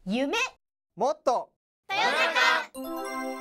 夢もっと豊中。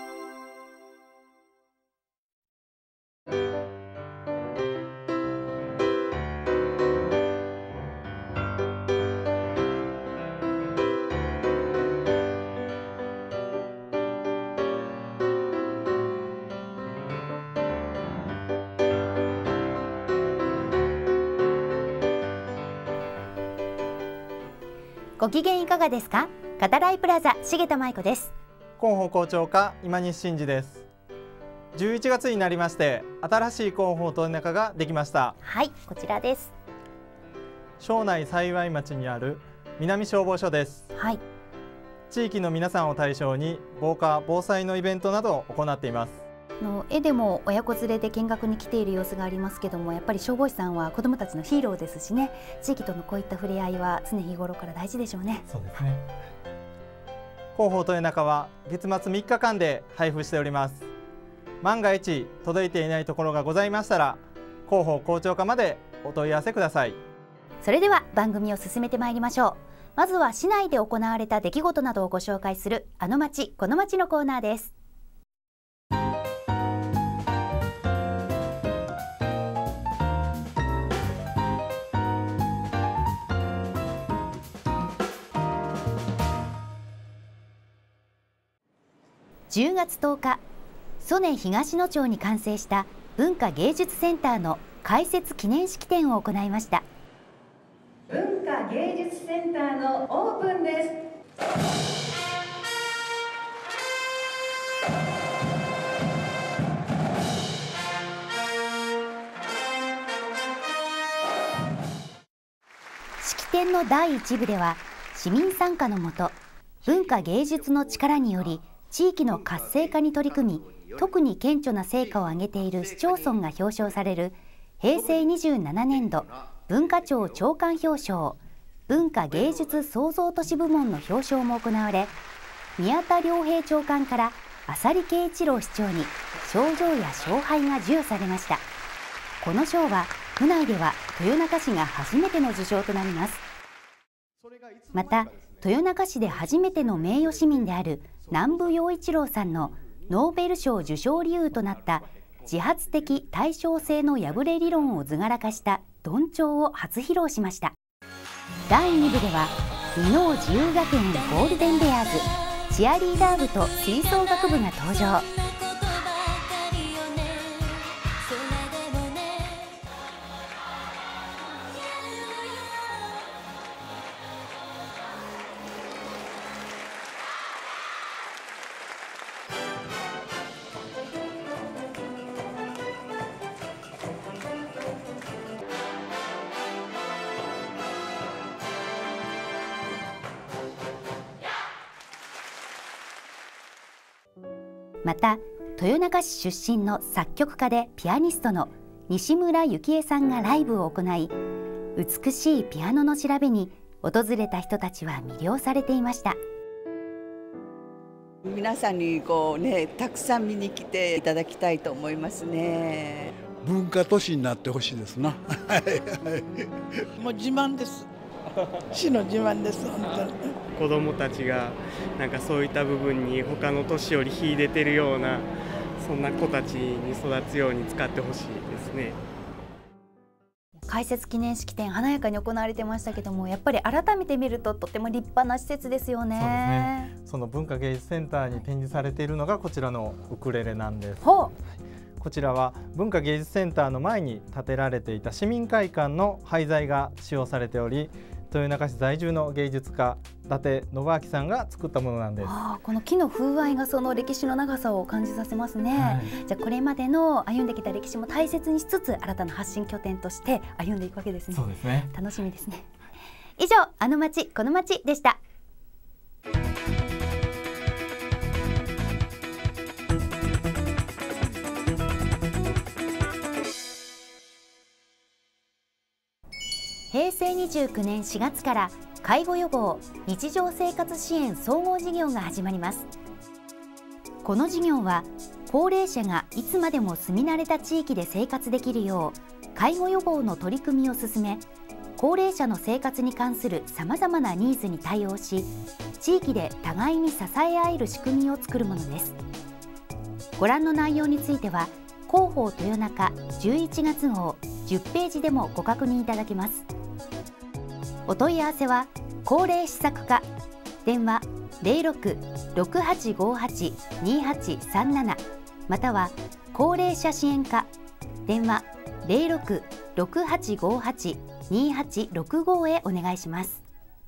ご機嫌いかがですか？カタライプラザ重田舞子です。 広報校長課今西真嗣です。11月になりまして新しい広報豊中ができました。 はい、こちらです。 庄内幸町にある南消防署です。 はい、 地域の皆さんを対象に防火・防災のイベントなどを行っています。 絵でも親子連れで見学に来ている様子がありますけども、やっぱり消防士さんは子どもたちのヒーローですしね、地域とのこういった触れ合いは常日頃から大事でしょうね。 そうですね。広報豊中は月末3日間で配布しております。万が一届いていないところがございましたら広報校長課までお問い合わせください。 それでは番組を進めてまいりましょう。まずは市内で行われた出来事などをご紹介するあの町この町のコーナーです。10月10日、曽根東野町に完成した文化芸術センターの開設記念式典を行いました。 文化芸術センターのオープンです。 式典の第1部では市民参加のもと文化芸術の力により地域の活性化に取り組み、特に顕著な成果を上げている市町村が表彰される平成27年度文化庁長官表彰文化芸術創造都市部門の表彰も行われ、宮田良平長官から浅利圭一郎市長に賞状や賞杯が授与されました。この賞は府内では豊中市が初めての受賞となります。また豊中市で初めての名誉市民である南部陽一郎さんのノーベル賞受賞理由となった自発的対称性の破れ理論を図柄化したどんちょうを初披露しました。第2部では箕面自由学園ゴールデンベアーズチアリーダー部と吹奏楽部が登場。また豊中市出身の作曲家でピアニストの西村幸恵さんがライブを行い、美しいピアノの調べに訪れた人たちは魅了されていました。 皆さんにたくさん見に来ていただきたいと思いますね。 文化都市になってほしいですな。 もう自慢です。市の自慢です。本当に。 子どもたちがなんかそういった部分に他の都市より秀でてるような、そんな子たちに育つように使ってほしいですね。 開設記念式典華やかに行われてましたけども、やっぱり改めて見るととても立派な施設ですよね。 そうですね。その文化芸術センターに展示されているのがこちらのウクレレなんです。こちらは文化芸術センターの前に建てられていた市民会館の廃材が使用されており、豊中市在住の芸術家伊達信明さんが作ったものなんです。 この木の風合いがその歴史の長さを感じさせますね。じゃあこれまでの歩んできた歴史も大切にしつつ新たな発信拠点として歩んでいくわけですね。 そうですね。 楽しみですね。以上、あの町この町でした。平成29年4月から介護予防・日常生活支援総合事業が始まります。この事業は高齢者がいつまでも住み慣れた地域で生活できるよう介護予防の取り組みを進め、 高齢者の生活に関するさまざまなニーズに対応し、地域で互いに支え合える仕組みを作るものです。ご覧の内容については広報豊中11月号10ページでもご確認いただけます。お問い合わせは高齢施策課、電話 06-6858-2837 または高齢者支援課、電話 06-6858-2865 へお願いします。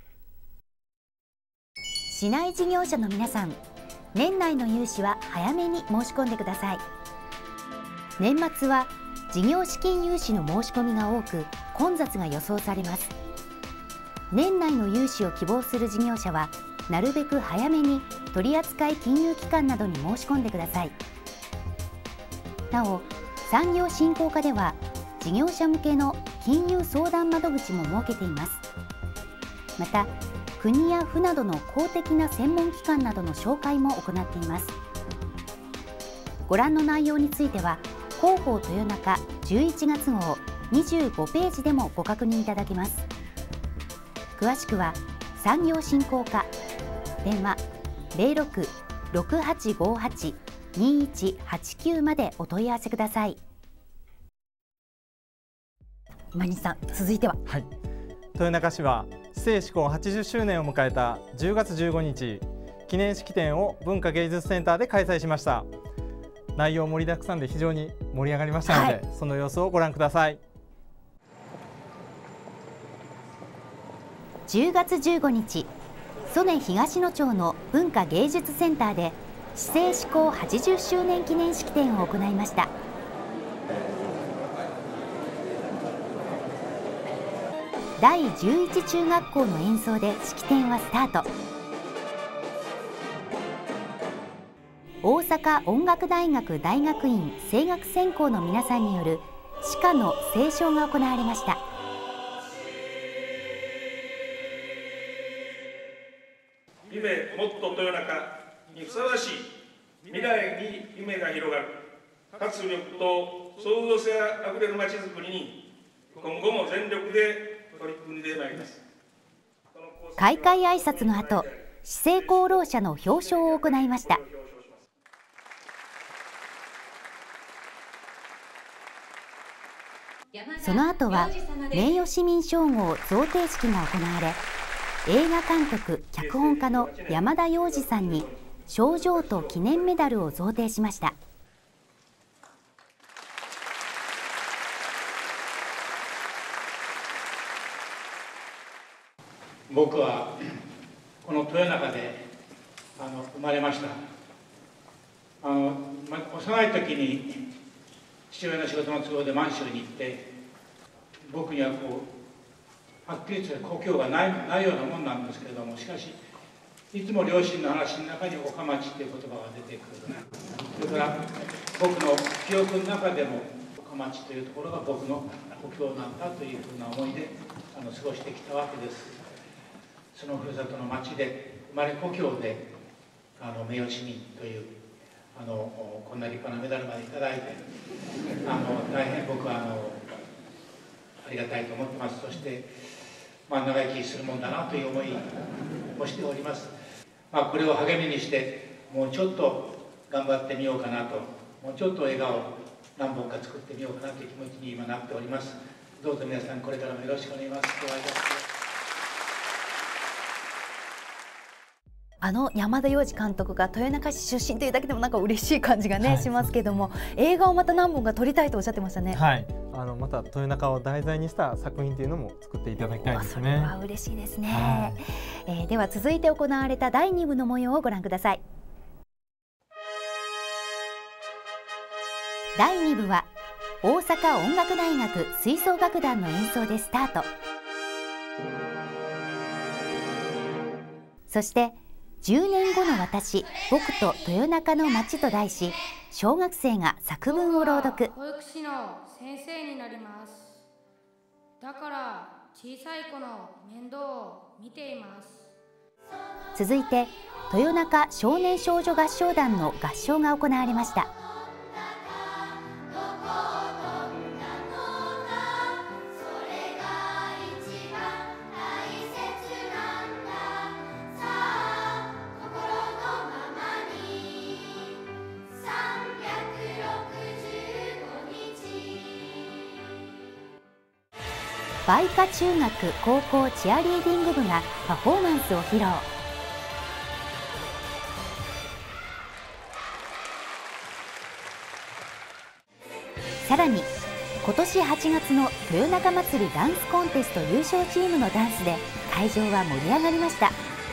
市内事業者の皆さん、年内の融資は早めに申し込んでください。年末は事業資金融資の申し込みが多く混雑が予想されます。年内の融資を希望する事業者はなるべく早めに取扱金融機関などに申し込んでください。なお、産業振興課では事業者向けの金融相談窓口も設けています。また、国や府などの公的な専門機関などの紹介も行っています。ご覧の内容については広報豊中11月号25ページでもご確認いただけます。詳しくは産業振興課、電話 06-6858-2189 までお問い合わせください。今西さん、続いては、 はい、豊中市は市政施行80周年を迎えた10月15日記念式典を文化芸術センターで開催しました。内容盛りだくさんで非常に盛り上がりましたので、その様子をご覧ください。 10月15日、曽根東野町の文化芸術センターで市政施行80周年記念式典を行いました。第11中学校の演奏で式典はスタート。大阪音楽大学大学院声楽専攻の皆さんによる詩歌の斉唱が行われました。 夢もっと豊中にふさわしい未来に夢が広がる活力と創造性あふれるまちづくりに今後も全力で取り組んでまいります。 開会挨拶の後、市政功労者の表彰を行いました。その後は名誉市民称号贈呈式が行われ、映画監督・脚本家の山田洋次さんに賞状と記念メダルを贈呈しました。 僕はこの豊中で生まれました。幼い時に父親の仕事の都合で満州に行って、僕にははっきりとした故郷がないようなもんなんですけれども、しかしいつも両親の話の中に岡町っていう言葉が出てくる。それから僕の記憶の中でも岡町というところが僕の故郷なんだというふうな思いで過ごしてきたわけです。そのふるさとの町で生まれ故郷で名誉市民というこんな立派なメダルまでいただいて大変僕はありがたいと思ってます。そして長生きするもんだなという思いをしております。これを励みにしてもうちょっと頑張ってみようかなと、もうちょっと笑顔何本か作ってみようかなという気持ちに今なっております。どうぞ皆さんこれからもよろしくお願いします。 山田洋次監督が豊中市出身というだけでもなんか嬉しい感じがね、しますけども、映画をまた何本か撮りたいとおっしゃってましたね。 はい、また豊中を題材にした作品というのも作っていただきたいですね。 それは嬉しいですね。では続いて行われた第2部の模様をご覧ください。第2部は大阪音楽大学吹奏楽団の演奏でスタート。そして10年後の私、僕と豊中の街と題し、小学生が作文を朗読。 保育士の先生になります。だから小さい子の面倒を見ています。 続いて豊中少年少女合唱団の合唱が行われました。 梅花中学高校チアリーディング部がパフォーマンスを披露。さらに今年8月の豊中祭りダンスコンテスト優勝チームのダンスで会場は盛り上がりました。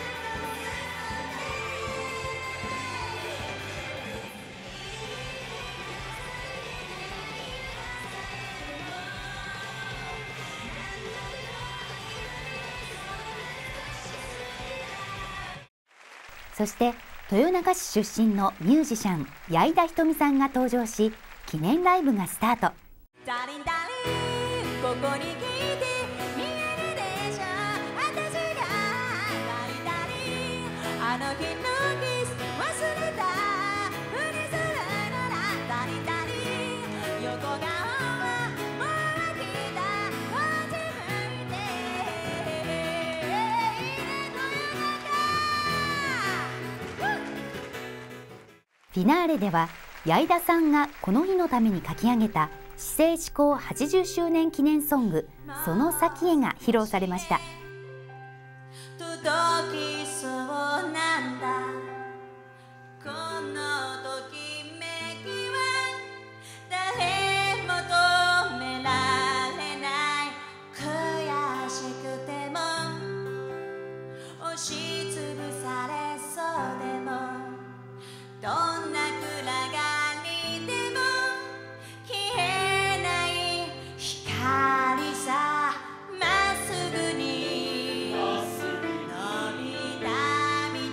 そして豊中市出身のミュージシャン矢井田ひとみさんが登場し、記念ライブがスタート。 ダリンダリンここに来て見えるでしょ、私がダリンダリンあの日のキス忘れたふりするならダリンダリン横顔はもう飽きたこっち向いてフィナーレでは矢井田さんがこの日のために書き上げた市制施行80周年記念ソング「その先へ」が披露されました。 届きそうなんだこのときめきは誰も止められない悔しくても押しつぶされそうでもどんな暗がりでも消えない光さまっすぐに伸びた道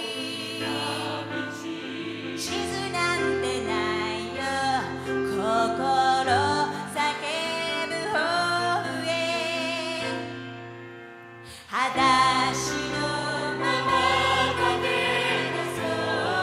地図なんてないよ心叫ぶ方へ裸足のまま駆け出そう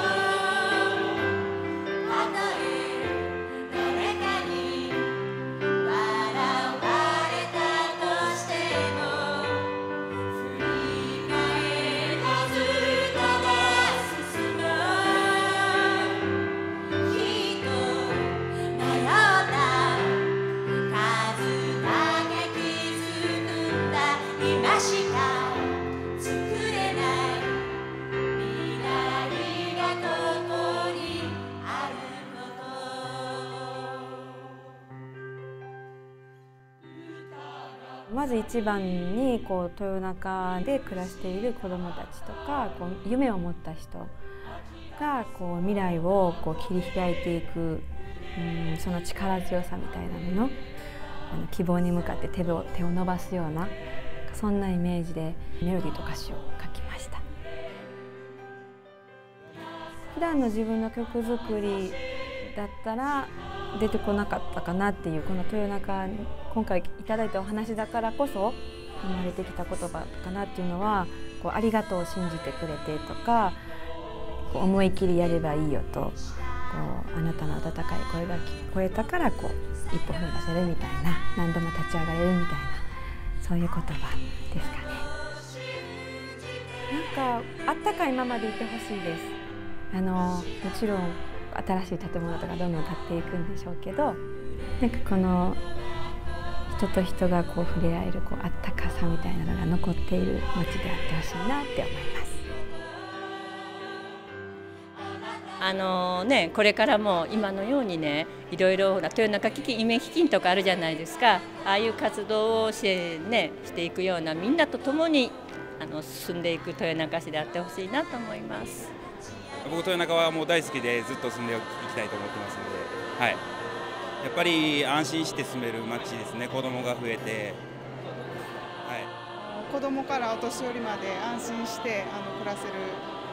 まず一番に豊中で暮らしている子どもたちとか夢を持った人が未来を切り開いていく、その力強さみたいなもの、希望に向かって手を伸ばすようなそんなイメージでメロディーと歌詞を書きました。普段の自分の曲作りだったら出てこなかったかなっていう、この豊中今回いただいたお話だからこそ生まれてきた言葉かなっていうのは、ありがとうを信じてくれてとか、思い切りやればいいよと、あなたの温かい声が聞こえたから一歩踏み出せるみたいな、何度も立ち上がれるみたいな、そういう言葉ですかね。なんかあったかいままでいてほしいです。もちろん新しい建物とかどんどん建っていくんでしょうけど、なんかこの人と人が触れ合えるあったかさみたいなのが残っている街であってほしいなって思います。これからも今のようにね、いろいろ豊中基金、夢基金とかあるじゃないですか。ああいう活動をしていくような、みんなと共に進んでいく豊中市であってほしいなと思います。 僕、豊中はもう大好きでずっと住んでいきたいと思ってますので、はい、やっぱり安心して住める街ですね。子どもが増えて、はい、 子どもからお年寄りまで安心して暮らせる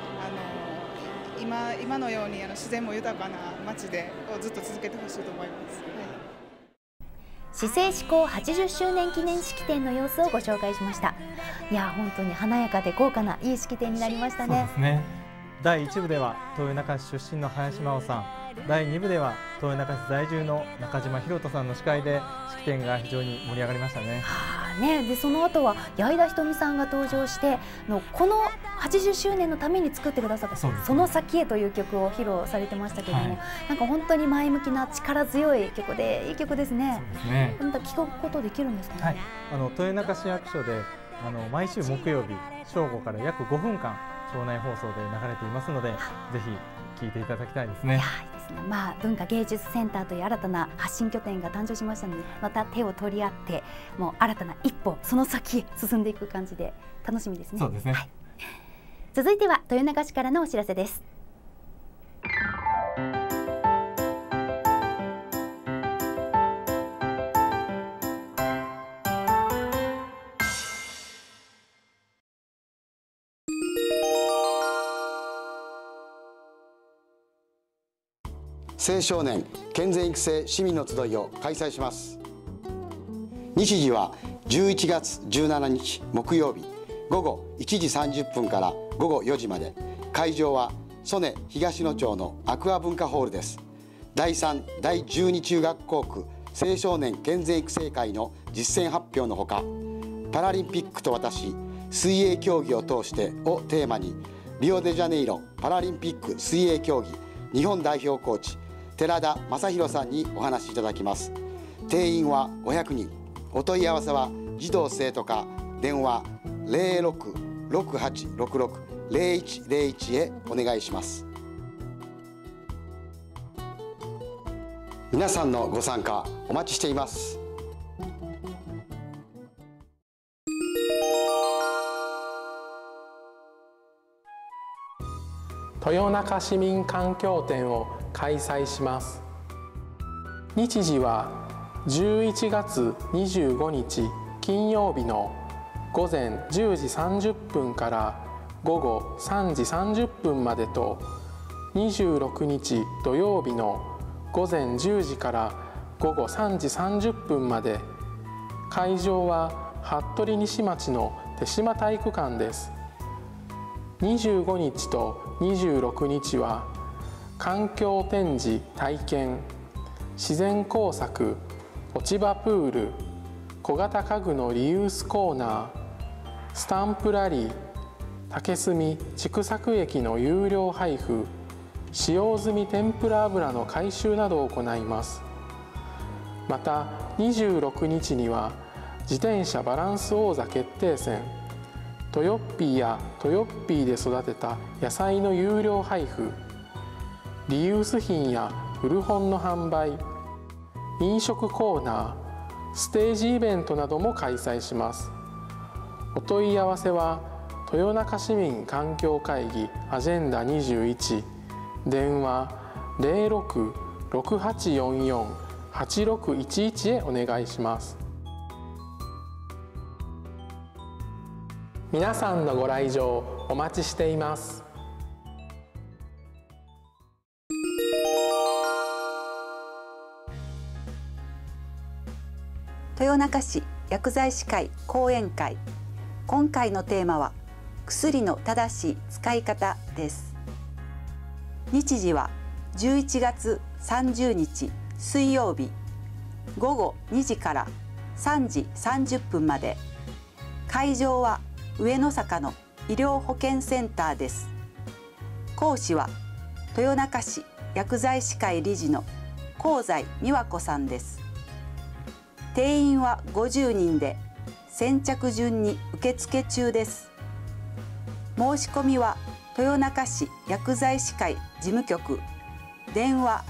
今のように自然も豊かな街をずっと続けてほしいと思います。 市制施行80周年記念式典の様子をご紹介しました。いや、本当に華やかで豪華ないい式典になりましたね。 そうですね。第1部では豊中市出身の林真央さん、第2部では豊中市在住の中島博人さんの司会で式典が非常に盛り上がりましたね。 ね。でその後は矢井田瞳さんが登場してこの80周年のために作ってくださったその先へという曲を披露されてましたけれども、なんか本当に前向きな力強い曲でいい曲ですね。また聴くことできるんですかね。 豊中市役所で毎週木曜日正午から約5分間町内放送で流れていますので、ぜひ聴いていただきたいですね。 文化芸術センターという新たな発信拠点が誕生しましたので、また手を取り合ってもう新たな一歩その先へ進んでいく感じで楽しみですね。 そうですね。 続いては豊中市からのお知らせです。 青少年健全育成市民の集いを開催します。日時は11月17日木曜日午後1時30分から午後4時まで。会場は曽根東野町のアクア文化ホールです。第3第12中学校区青少年健全育成会の実践発表のほか、パラリンピックと私水泳競技を通してをテーマに、リオデジャネイロパラリンピック水泳競技日本代表コーチ寺田正弘さんにお話しいただきます。定員は500人。お問い合わせは児童生徒課電話 0668660101 へお願いします。皆さんのご参加お待ちしています。 豊中市民環境展を開催します。日時は11月25日金曜日の午前10時30分から午後3時30分までと、26日土曜日の午前10時から午後3時30分まで。会場は服部西町の手島体育館です。25日と26日は環境展示体験、自然工作、落ち葉プール、小型家具のリユースコーナー、スタンプラリー、竹炭畜作液の有料配布、使用済み天ぷら油の回収などを行います。また26日には自転車バランス王座決定戦、トヨッピーやトヨッピーで育てた野菜の有料配布、リユース品や古本の販売、飲食コーナー、ステージイベントなども開催します。お問い合わせは豊中市民環境会議アジェンダ21、電話 0668448611 へお願いします。皆さんのご来場お待ちしています。 豊中市薬剤師会講演会。今回のテーマは薬の正しい使い方です。日時は11月30日水曜日午後2時から3時30分まで。会場は上野坂の医療保健センターです。講師は豊中市薬剤師会理事の香西美和子さんです。定員は50人で先着順に受付中です。申し込みは豊中市薬剤師会事務局電話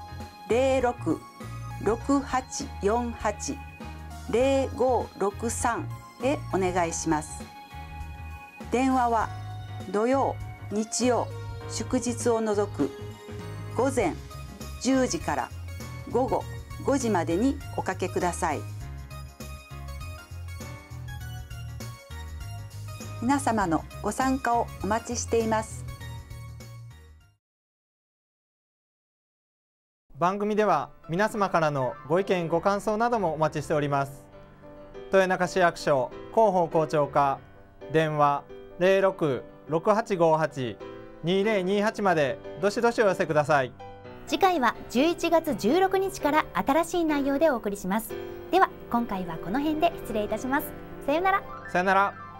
0668480563 へお願いします。電話は土曜、日曜、祝日を除く午前10時から午後5時までにおかけください。皆様のご参加をお待ちしています。 番組では皆様からのご意見ご感想などもお待ちしております。豊中市役所広報校長課電話 0668582028 までどしどしお寄せください。 次回は11月16日から新しい内容でお送りします。では今回はこの辺で失礼いたします。さようなら。 さよなら。